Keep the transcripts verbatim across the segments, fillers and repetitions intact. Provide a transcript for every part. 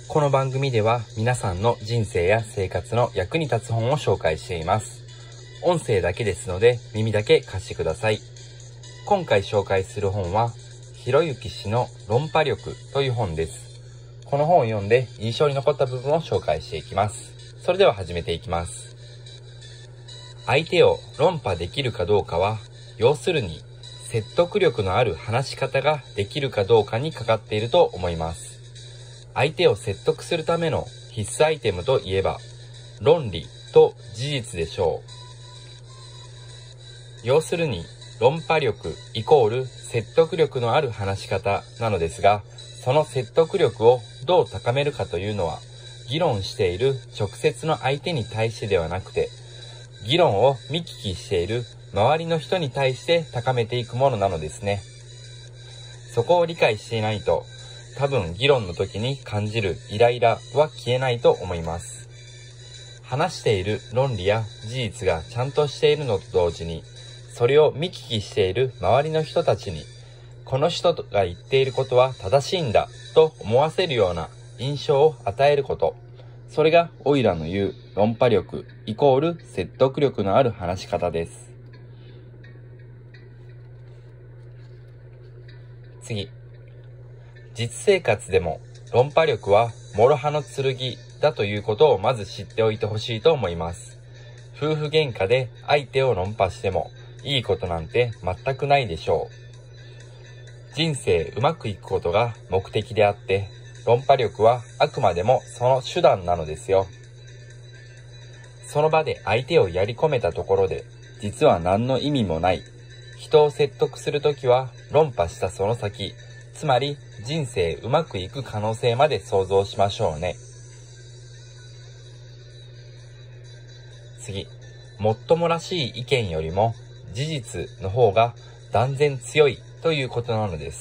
この番組では皆さんの人生や生活の役に立つ本を紹介しています。音声だけですので耳だけ貸してください。今回紹介する本はひろゆき氏の論破力という本です。この本を読んで印象に残った部分を紹介していきます。それでは始めていきます。相手を論破できるかどうかは、要するに説得力のある話し方ができるかどうかにかかっていると思います。相手を説得するための必須アイテムといえば、論理と事実でしょう。要するに、論破力イコール説得力のある話し方なのですが、その説得力をどう高めるかというのは、議論している直接の相手に対してではなくて、議論を見聞きしている周りの人に対して高めていくものなのですね。そこを理解していないと、多分議論の時に感じるイライラは消えないと思います。話している論理や事実がちゃんとしているのと同時に、それを見聞きしている周りの人たちに、この人が言っていることは正しいんだと思わせるような印象を与えること。それがオイラの言う論破力イコール説得力のある話し方です。次。実生活でも論破力は諸刃の剣だということをまず知っておいてほしいと思います。夫婦喧嘩で相手を論破してもいいことなんて全くないでしょう。人生うまくいくことが目的であって、論破力はあくまでもその手段なのですよ。その場で相手をやり込めたところで、実は何の意味もない。人を説得するときは論破したその先、つまり人生うまくいく可能性まで想像しましょうね。次、もっともらしい意見よりも事実の方が断然強いということなのです。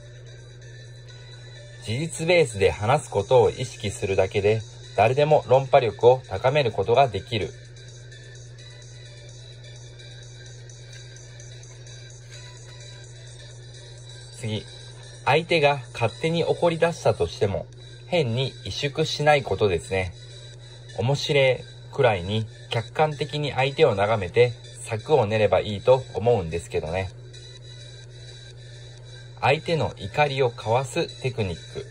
事実ベースで話すことを意識するだけで誰でも論破力を高めることができる。次、相手が勝手に怒り出したとしても変に萎縮しないことですね。面白いくらいに客観的に相手を眺めて策を練ればいいと思うんですけどね。相手の怒りをかわすテクニック。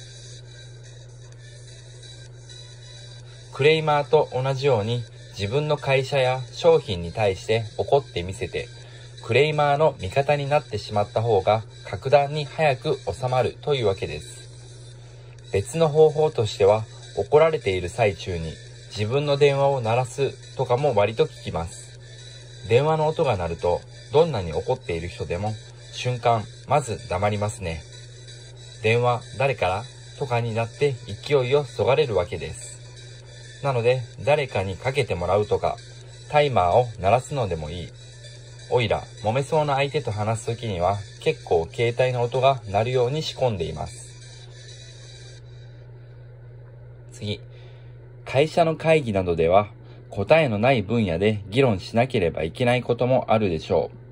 クレイマーと同じように自分の会社や商品に対して怒ってみせて、クレイマーの味方になってしまった方が格段に早く収まるというわけです。別の方法としては、怒られている最中に自分の電話を鳴らすとかも割と効きます。電話の音が鳴ると、どんなに怒っている人でも瞬間まず黙りますね。電話誰からとかになって勢いをそがれるわけです。なので誰かにかけてもらうとか、タイマーを鳴らすのでもいい。おいら、揉めそうな相手と話すときには結構携帯の音が鳴るように仕込んでいます。次、会社の会議などでは答えのない分野で議論しなければいけないこともあるでしょう。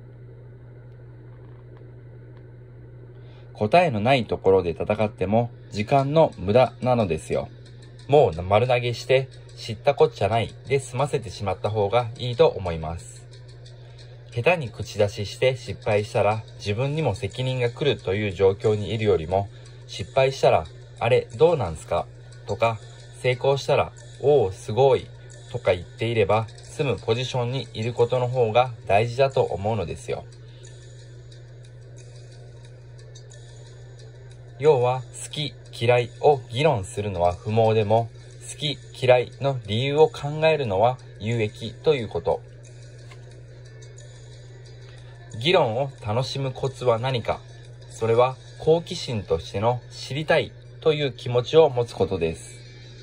答えのないところで戦っても時間の無駄なのですよ。もう丸投げして知ったこっちゃないで済ませてしまった方がいいと思います。下手に口出しして失敗したら自分にも責任が来るという状況にいるよりも、失敗したらあれどうなんすかとか、成功したらおおすごいとか言っていれば済むポジションにいることの方が大事だと思うのですよ。要は好き嫌いを議論するのは不毛でも、好き嫌いの理由を考えるのは有益ということ。議論を楽しむコツは何か。それは好奇心としての知りたいという気持ちを持つことです。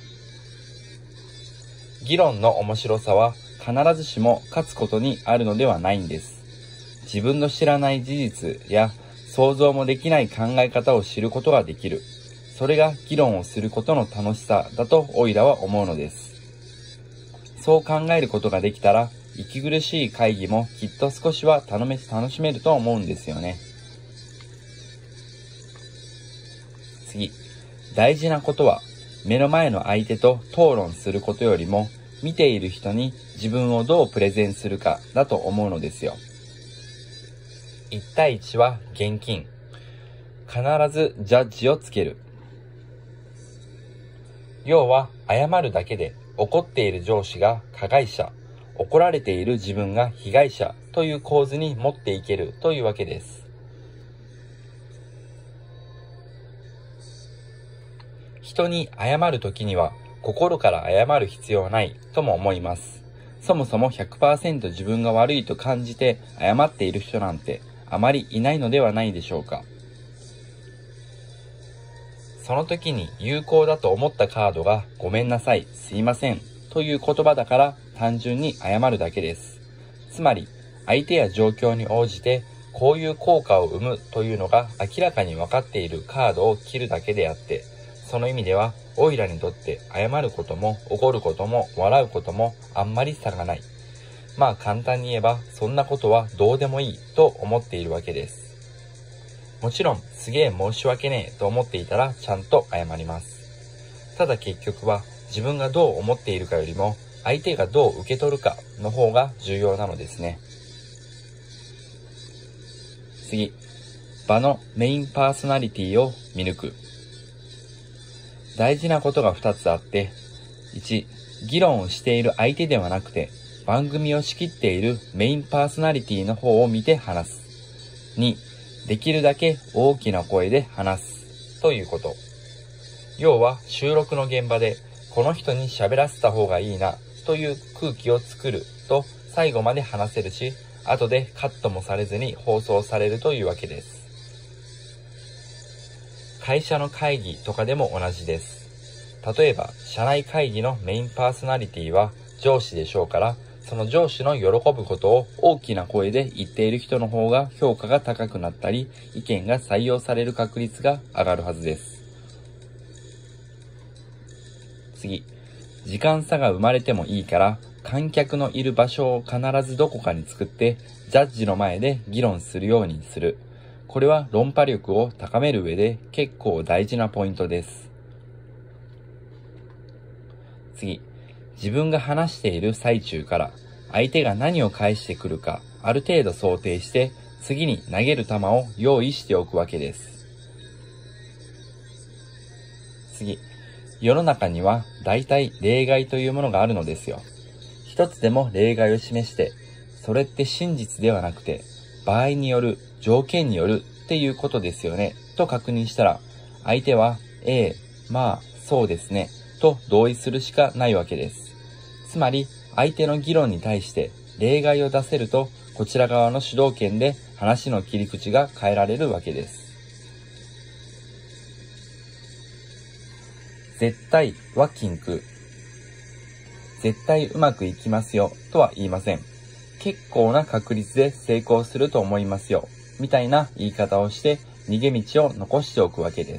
議論の面白さは必ずしも勝つことにあるのではないんです。自分の知らない事実や想像もできない考え方を知ることができる。それが議論をすることの楽しさだとオイラは思うのです。そう考えることができたら、息苦しい会議もきっと少しは楽しめると思うんですよね。次、大事なことは目の前の相手と討論することよりも、見ている人に自分をどうプレゼンするかだと思うのですよ。いち対いちは厳禁。必ずジャッジをつける。要は謝るだけで怒っている上司が加害者、怒られている自分が被害者という構図に持っていけるというわけです。人に謝るときには心から謝る必要はないとも思います。そもそも ひゃくパーセント 自分が悪いと感じて謝っている人なんてあまりいないのではないでしょうか。その時に有効だと思ったカードがごめんなさい、すいませんという言葉だから単純に謝るだけです。つまり相手や状況に応じてこういう効果を生むというのが明らかに分かっているカードを切るだけであって、その意味ではオイラにとって謝ることも怒ることも笑うこともあんまり差がない。まあ簡単に言えばそんなことはどうでもいいと思っているわけです。もちろんすげえ申し訳ねえと思っていたらちゃんと謝ります。ただ結局は自分がどう思っているかよりも相手がどう受け取るかの方が重要なのですね。次、場のメインパーソナリティを見抜く。大事なことがふたつあって、いち、議論をしている相手ではなくて番組を仕切っているメインパーソナリティの方を見て話す。に、できるだけ大きな声で話すということ。要は収録の現場でこの人に喋らせた方がいいなという空気を作ると最後まで話せるし、後でカットもされずに放送されるというわけです。会社の会議とかでも同じです。例えば社内会議のメインパーソナリティは上司でしょうから、その上司の喜ぶことを大きな声で言っている人の方が評価が高くなったり、意見が採用される確率が上がるはずです。次、時間差が生まれてもいいから観客のいる場所を必ずどこかに作ってジャッジの前で議論するようにする。これは論破力を高める上で結構大事なポイントです。次、自分が話している最中から相手が何を返してくるかある程度想定して次に投げる球を用意しておくわけです。次、世の中には大体例外というものがあるのですよ。一つでも例外を示して、それって真実ではなくて場合による、条件によるっていうことですよねと確認したら、相手はええ、まあそうですねと同意するしかないわけです。つまり相手の議論に対して例外を出せると、こちら側の主導権で話の切り口が変えられるわけです。絶対は禁句。絶対うまくいきますよとは言いません。結構な確率で成功すると思いますよみたいな言い方をして逃げ道を残しておくわけです。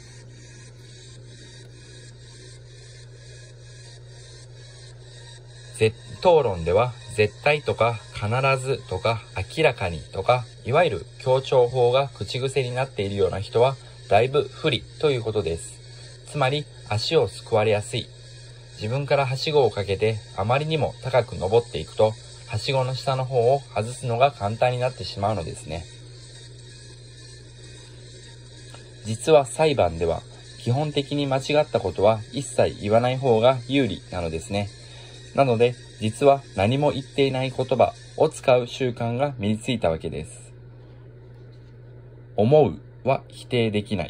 討論では絶対とか必ずとか明らかにとか、いわゆる強調法が口癖になっているような人はだいぶ不利ということです。つまり足をすくわれやすい。自分からはしごをかけてあまりにも高く登っていくと、はしごの下の方を外すのが簡単になってしまうのですね。実は裁判では基本的に間違ったことは一切言わない方が有利なのですね。なので実は何も言っていない言葉を使う習慣が身についたわけです。思うは否定できない。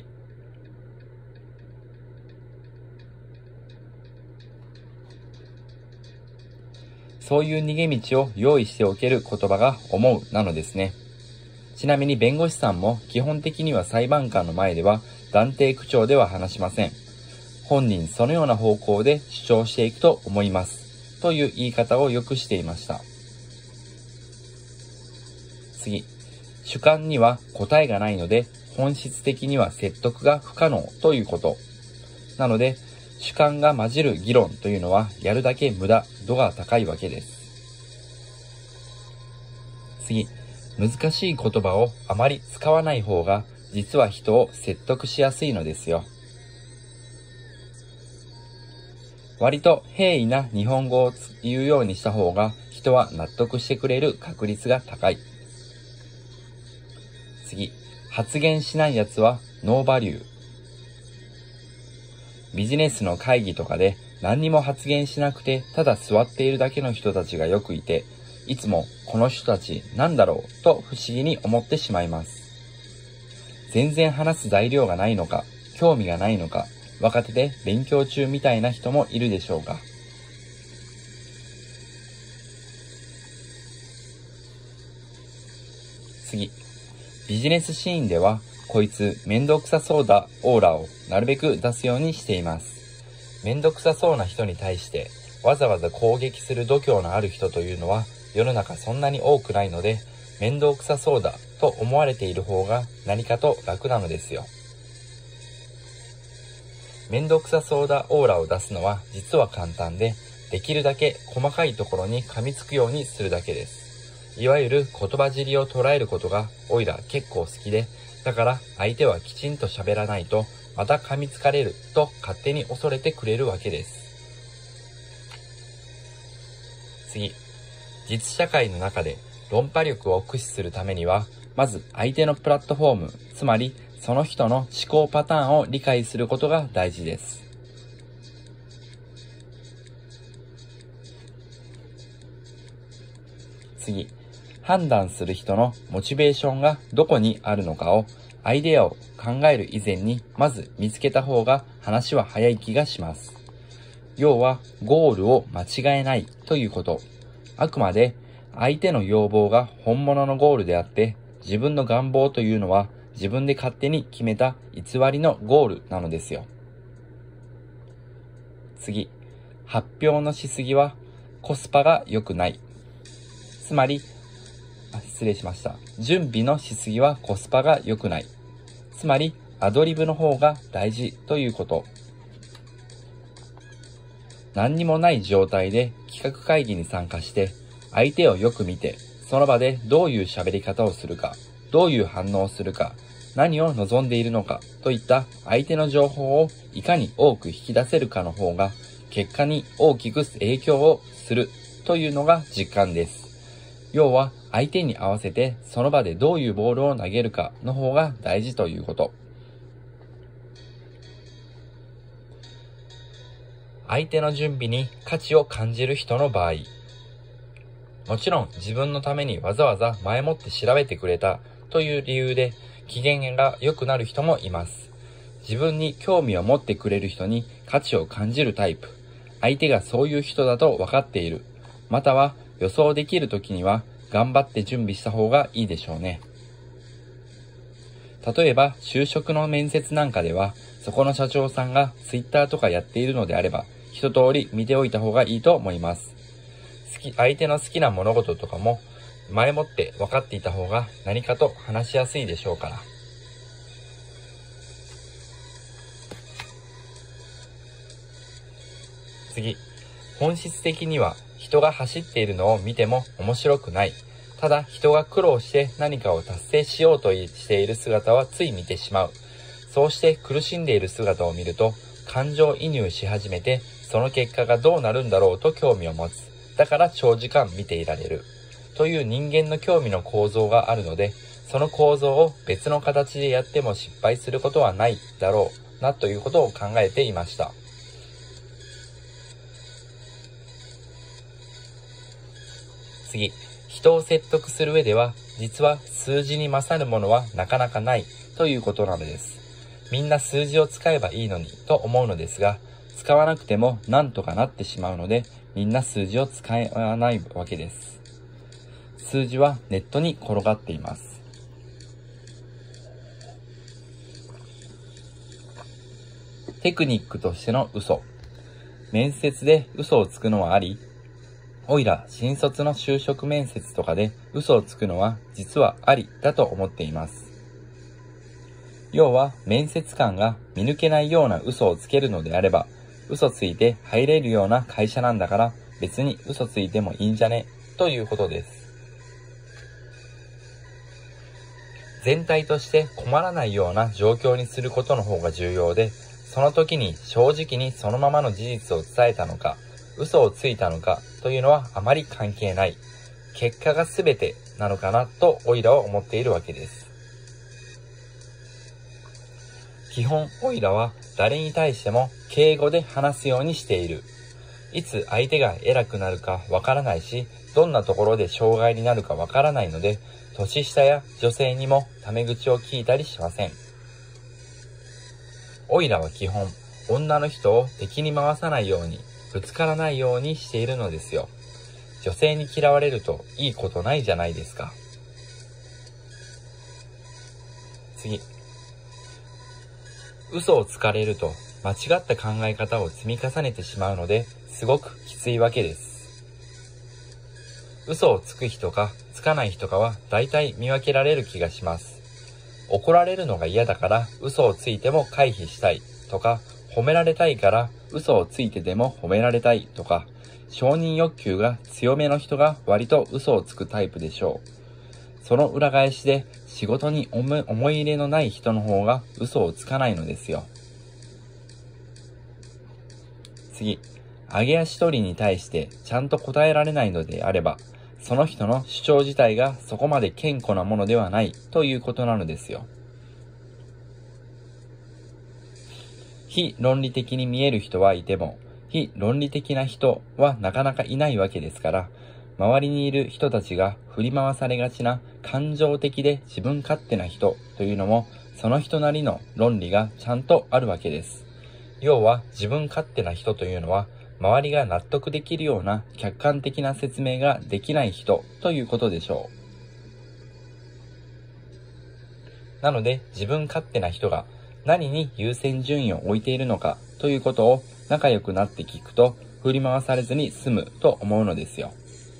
そういう逃げ道を用意しておける言葉が思うなのですね。ちなみに弁護士さんも基本的には裁判官の前では断定口調では話しません。本人そのような方向で主張していくと思いますという言い方をよくしていました。次、主観には答えがないので本質的には説得が不可能ということ。なので主観が混じる議論というのはやるだけ無駄度が高いわけです。次、難しい言葉をあまり使わない方が実は人を説得しやすいのですよ。 割と平易な日本語を言うようにした方が人は納得してくれる確率が高い。次、発言しないやつはノーバリュー。ビジネスの会議とかで何にも発言しなくてただ座っているだけの人たちがよくいて、いつもこの人たちなんだろうと不思議に思ってしまいます。全然話す材料がないのか、興味がないのか、若手で勉強中みたいな人もいるでしょうが。次、ビジネスシーンではこいつめんどくさそうだオーラをなるべく出すようにしています。めんどくさそうな人に対してわざわざ攻撃する度胸のある人というのは世の中そんなに多くないので、めんどくさそうだと思われている方が何かと楽なのですよ。めんどくさそうだオーラを出すのは実は簡単で、できるだけ細かいところに噛みつくようにするだけです。いわゆる言葉尻を捉えることがおいら結構好きで、だから相手はきちんと喋らないとまた噛みつかれると勝手に恐れてくれるわけです。次、実社会の中で論破力を駆使するためには、まず相手のプラットフォーム、つまりその人の思考パターンを理解することが大事です。次、判断する人のモチベーションがどこにあるのかをアイデアを考える以前にまず見つけた方が話は早い気がします。要はゴールを間違えないということ。あくまで相手の要望が本物のゴールであって、自分の願望というのは自分で勝手に決めた偽りのゴールなのですよ。次、発表のしすぎはコスパが良くない。つまり、あ、失礼しました。準備のしすぎはコスパが良くない。つまり、アドリブの方が大事ということ。何にもない状態で企画会議に参加して、相手をよく見て、その場でどういう喋り方をするか、どういう反応をするか、何を望んでいるのかといった相手の情報をいかに多く引き出せるかの方が、結果に大きく影響をするというのが実感です。要は相手に合わせてその場でどういうボールを投げるかの方が大事ということ。相手の準備に価値を感じる人の場合、もちろん自分のためにわざわざ前もって調べてくれたという理由で機嫌が良くなる人もいます。自分に興味を持ってくれる人に価値を感じるタイプ。相手がそういう人だと分かっている。または予想できるときには頑張って準備した方がいいでしょうね。例えば就職の面接なんかでは、そこの社長さんがツイッターとかやっているのであれば、一通り見ておいた方がいいと思います。好き、相手の好きな物事とかも前もって分かっていた方が何かと話しやすいでしょうから。次、本質的には人が走っているのを見ても面白くない。ただ人が苦労して何かを達成しようとしている姿はつい見てしまう。そうして苦しんでいる姿を見ると感情移入し始めて、その結果がどうなるんだろうと興味を持つ。だから長時間見ていられる。という人間の興味の構造があるので、その構造を別の形でやっても失敗することはないだろうなということを考えていました。次、人を説得する上では、実は数字に勝るものはなかなかないということなのです。みんな数字を使えばいいのにと思うのですが、使わなくてもなんとかなってしまうので、みんな数字を使わないわけです。数字はネットに転がっています。テクニックとしての嘘。面接で嘘をつくのはあり、おいら新卒の就職面接とかで嘘をつくのは実はありだと思っています。要は面接官が見抜けないような嘘をつけるのであれば、嘘ついて入れるような会社なんだから別に嘘ついてもいいんじゃねということです。全体として困らないような状況にすることの方が重要で、 その時に正直にそのままの事実を伝えたのか、嘘をついたのかというのはあまり関係ない。結果が全てなのかなとオイラは思っているわけです。基本オイラは誰に対しても敬語で話すようにしている。いつ相手が偉くなるかわからないし、どんなところで障害になるかわからないので、年下や女性にもタメ口を聞いたりしません。オイラは基本、女の人を敵に回さないように、ぶつからないようにしているのですよ。女性に嫌われるといいことないじゃないですか。次。嘘をつかれると間違った考え方を積み重ねてしまうので、すごくきついわけです。嘘をつく人かつかない人かは大体見分けられる気がします。怒られるのが嫌だから嘘をついても回避したいとか、褒められたいから嘘をついてでも褒められたいとか、承認欲求が強めの人が割と嘘をつくタイプでしょう。その裏返しで仕事に思い入れのない人の方が嘘をつかないのですよ。次、揚げ足取りに対してちゃんと答えられないのであれば、その人の主張自体がそこまで堅固なものではないということなのですよ。非論理的に見える人はいても、非論理的な人はなかなかいないわけですから、周りにいる人たちが振り回されがちな感情的で自分勝手な人というのも、その人なりの論理がちゃんとあるわけです。要は自分勝手な人というのは、周りが納得できるような客観的な説明ができない人ということでしょう。なので自分勝手な人が何に優先順位を置いているのかということを仲良くなって聞くと、振り回されずに済むと思うのですよ。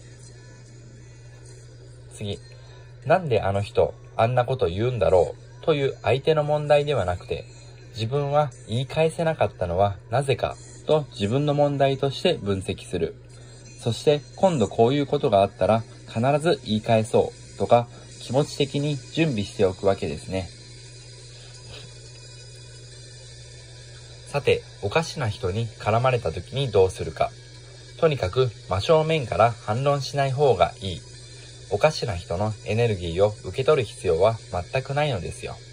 次、なんであの人あんなこと言うんだろうという相手の問題ではなくて、自分は言い返せなかったのはなぜかと自分の問題として分析する。そして今度こういうことがあったら必ず言い返そうとか、気持ち的に準備しておくわけですね。さて、おかしな人に絡まれた時にどうするか。とにかく真正面から反論しない方がいい。おかしな人のエネルギーを受け取る必要は全くないのですよ。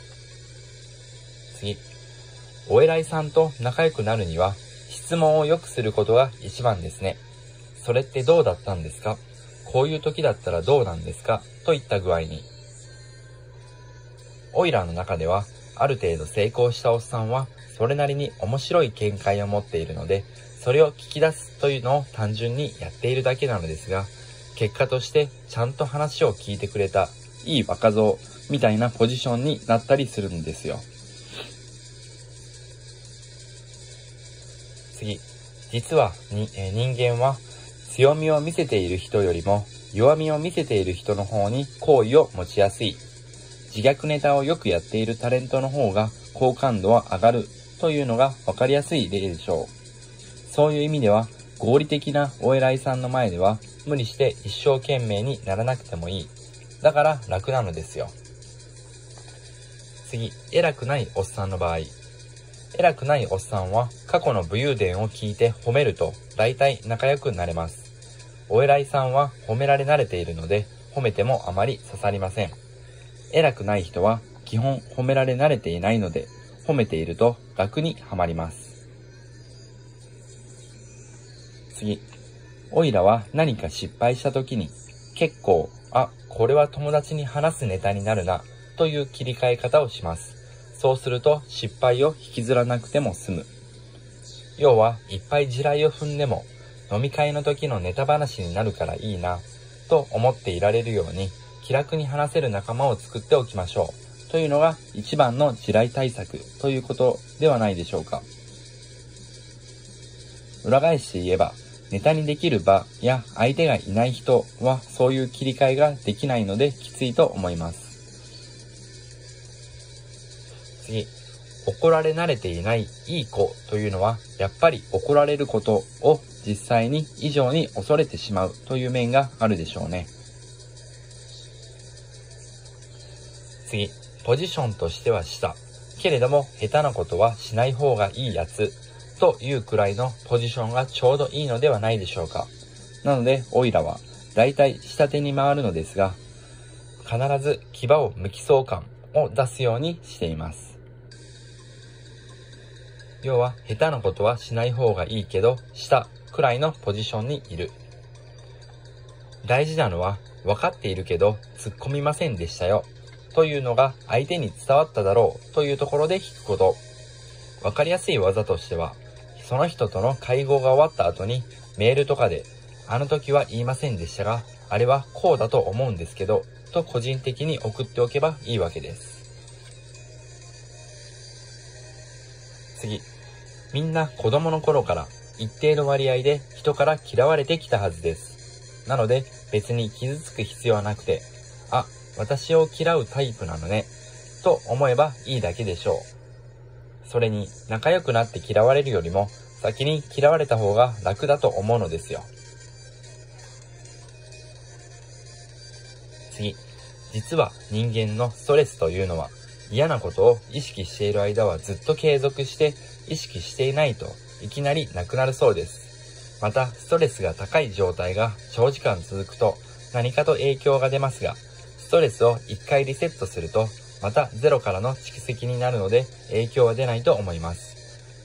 次。お偉いさんと仲良くなるには質問をよくすることが一番ですね。それってどうだったんですか？こういう時だったらどうなんですか？といった具合に。オイラの中ではある程度成功したおっさんはそれなりに面白い見解を持っているので、それを聞き出すというのを単純にやっているだけなのですが、結果としてちゃんと話を聞いてくれたいい若造みたいなポジションになったりするんですよ。次、実はに、えー、人間は強みを見せている人よりも弱みを見せている人の方に好意を持ちやすい。自虐ネタをよくやっているタレントの方が好感度は上がるというのが分かりやすい例でしょう。そういう意味では合理的なお偉いさんの前では無理して一生懸命にならなくてもいい。だから楽なのですよ。次、偉くないおっさんの場合。偉くないおっさんは過去の武勇伝を聞いて褒めると大体仲良くなれます。お偉いさんは褒められ慣れているので褒めてもあまり刺さりません。偉くない人は基本褒められ慣れていないので褒めていると楽にはまります。次、オイラは何か失敗した時に結構、あ、これは友達に話すネタになるなという切り替え方をします。そうすると失敗を引きずらなくても済む。要はいっぱい地雷を踏んでも飲み会の時のネタ話になるからいいなと思っていられるように気楽に話せる仲間を作っておきましょうというのが一番の地雷対策ということではないでしょうか。裏返して言えばネタにできる場や相手がいない人はそういう切り替えができないのできついと思います。次、怒られ慣れていないいい子というのはやっぱり怒られることを実際に以上に恐れてしまうという面があるでしょうね。次、ポジションとしては下、 けれども下手なことはしない方がいいやつというくらいのポジションがちょうどいいのではないでしょうか。なのでオイラはだいたい下手に回るのですが、必ず牙を剥きそう感を出すようにしています。要は下手なことはしない方がいいけどしたくらいのポジションにいる。大事なのは分かっているけど突っ込みませんでしたよというのが相手に伝わっただろうというところで聞くこと。分かりやすい技としては、その人との会合が終わった後にメールとかで、あの時は言いませんでしたが、あれはこうだと思うんですけど、と個人的に送っておけばいいわけです。次、みんな子供の頃から一定の割合で人から嫌われてきたはずです。なので別に傷つく必要はなくて、あ、私を嫌うタイプなのね、と思えばいいだけでしょう。それに仲良くなって嫌われるよりも先に嫌われた方が楽だと思うのですよ。次、実は人間のストレスというのは嫌なことを意識している間はずっと継続して意識していないといきなりなくなるそうです。またストレスが高い状態が長時間続くと何かと影響が出ますが、ストレスを一回リセットするとまたゼロからの蓄積になるので影響は出ないと思います。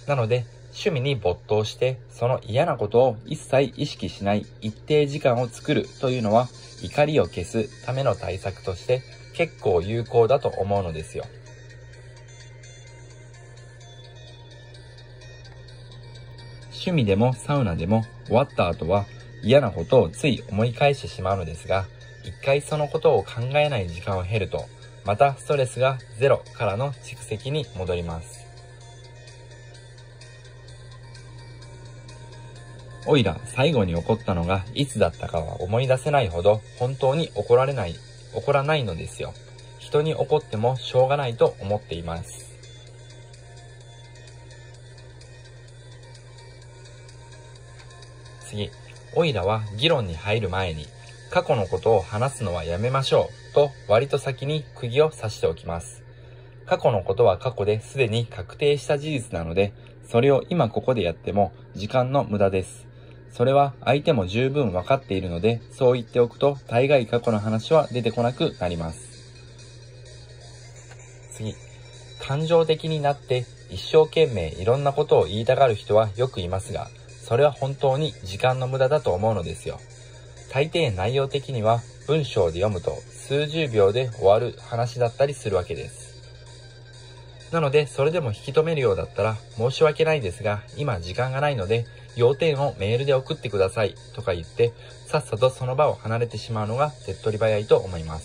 なので趣味に没頭してその嫌なことを一切意識しない一定時間を作るというのは怒りを消すための対策として結構有効だと思うのですよ。趣味でもサウナでも終わった後は嫌なことをつい思い返してしまうのですが、一回そのことを考えない時間を経るとまたストレスがゼロからの蓄積に戻ります。おいら最後に怒ったのがいつだったかは思い出せないほど本当に怒られない、怒らないのですよ。人に怒ってもしょうがないと思っています。次、おいらは議論に入る前に過去のことを話すのはやめましょうと割と先に釘を刺しておきます。過去のことは過去ですでに確定した事実なので、それを今ここでやっても時間の無駄です。それは相手も十分分かっているので、そう言っておくと大概過去の話は出てこなくなります。次、感情的になって一生懸命いろんなことを言いたがる人はよくいますが、それは本当に時間の無駄だと思うのですよ。大抵内容的には文章で読むと数十秒で終わる話だったりするわけです。なのでそれでも引き止めるようだったら申し訳ないですが今時間がないので要点をメールで送ってくださいとか言ってさっさとその場を離れてしまうのが手っ取り早いと思います。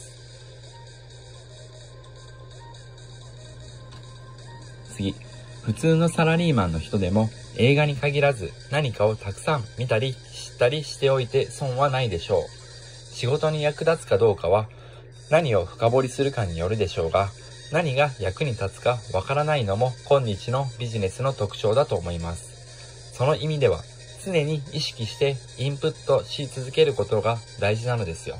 次、普通のサラリーマンの人でも映画に限らず何かをたくさん見たり知ったりしておいて損はないでしょう。仕事に役立つかどうかは何を深掘りするかによるでしょうが、何が役に立つかわからないのも今日のビジネスの特徴だと思います。その意味では常に意識してインプットし続けることが大事なのですよ。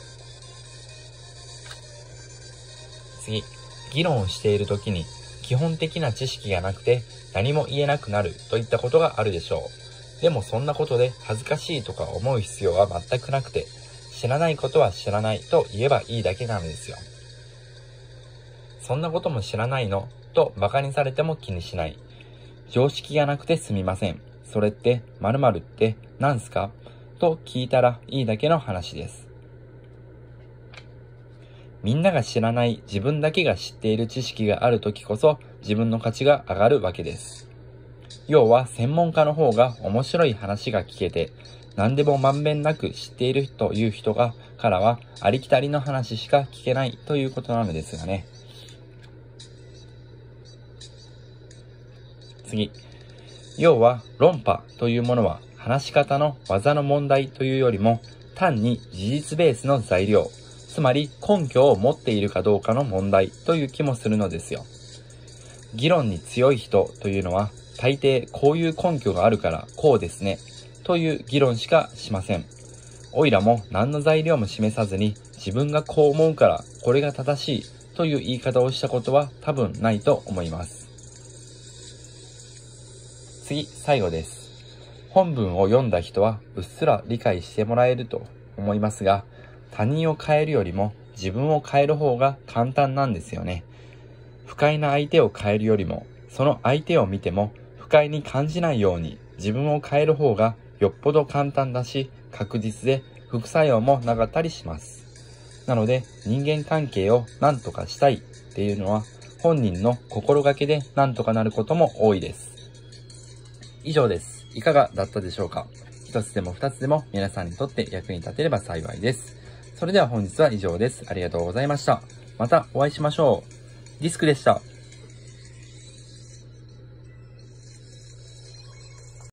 次、議論をしているときに基本的な知識がなくて何も言えなくなるといったことがあるでしょう。でもそんなことで恥ずかしいとか思う必要は全くなくて、知らないことは知らないと言えばいいだけなのですよ。そんなことも知らないのと馬鹿にされても気にしない。常識がなくてすみません。それって〇〇って何すかと聞いたらいいだけの話です。みんなが知らない自分だけが知っている知識があるときこそ自分の価値が上がるわけです。要は専門家の方が面白い話が聞けて何でもまんべんなく知っているという人がからはありきたりの話しか聞けないということなのですがね。次、要は論破というものは話し方の技の問題というよりも単に事実ベースの材料、つまり根拠を持っているかどうかの問題という気もするのですよ。議論に強い人というのは大抵こういう根拠があるからこうですねという議論しかしません。おいらも何の材料も示さずに自分がこう思うからこれが正しいという言い方をしたことは多分ないと思います。次、最後です。本文を読んだ人はうっすら理解してもらえると思いますが、他人を変えるよりも自分を変える方が簡単なんですよね。不快な相手を変えるよりも、その相手を見ても不快に感じないように自分を変える方がよっぽど簡単だし、確実で副作用もなかったりします。なので人間関係を何とかしたいっていうのは本人の心がけで何とかなることも多いです。以上です。いかがだったでしょうか？一つでも二つでも皆さんにとって役に立てれば幸いです。それでは本日は以上です。ありがとうございました。またお会いしましょう。ディスクでした。